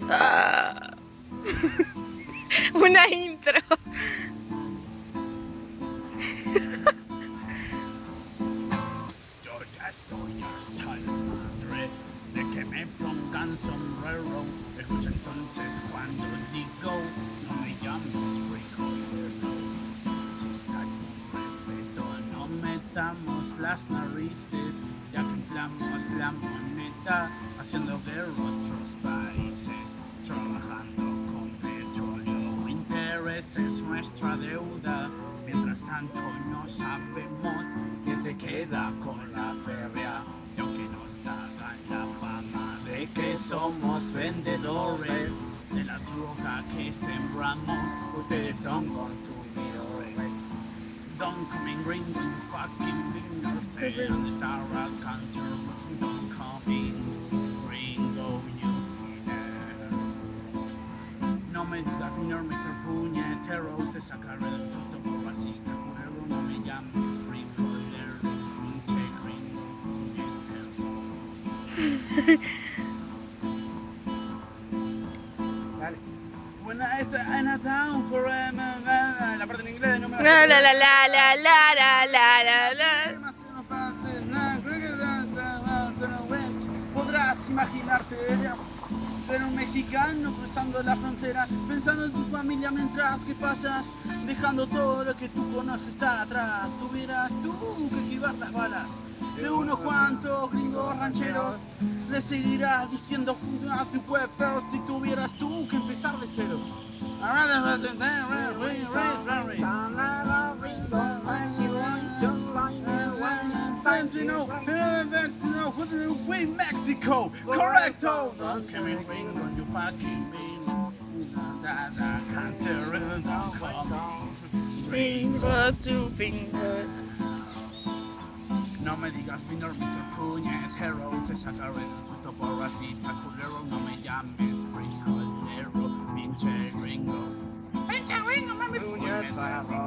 Ah. Una intro. Yo ya estoy hasta el madre de que me pongan sombrero. Escucha entonces cuando digo, no me llames frijolero. Si está con respeto, no metamos las narices, ya que inflamos la moneda, haciendo guerra a otros países, trabajando con petróleo, intereses, nuestra deuda. Mientras tanto no sabemos quién se queda con la feria, y aunque nos hagan la fama de que somos vendedores de la droga que sembramos, ustedes son consumidores. Don't come in green, you fucking fingers, stay on the star rock country. Don't come in gringo, you winner. No me digas minor, Mr. Puñetero, te sacaré del susto por racista, culero, no me llames frijolero, pinche gringo, puñetero. Dale. When it's in a town for la parte en inglés no me La la la la la la la la la. Podrás imaginarte ser un mexicano cruzando la frontera, pensando en tu familia mientras que pasas, dejando todo lo que tú conoces atrás. Tuvieras tú que esquivar las balas de unos cuantos gringos rancheros, le seguirás diciendo a tu pueblo si tuvieras tú que empezar de cero. We Mexico, correcto. Don't come in gringo, you fucking mean. Finger to finger. No me digas minor, Mr. Puñetero, te sacaré del susto por racista, culero, no me llames frijolero, pinche gringo. Pinche gringo, mami, puñetero.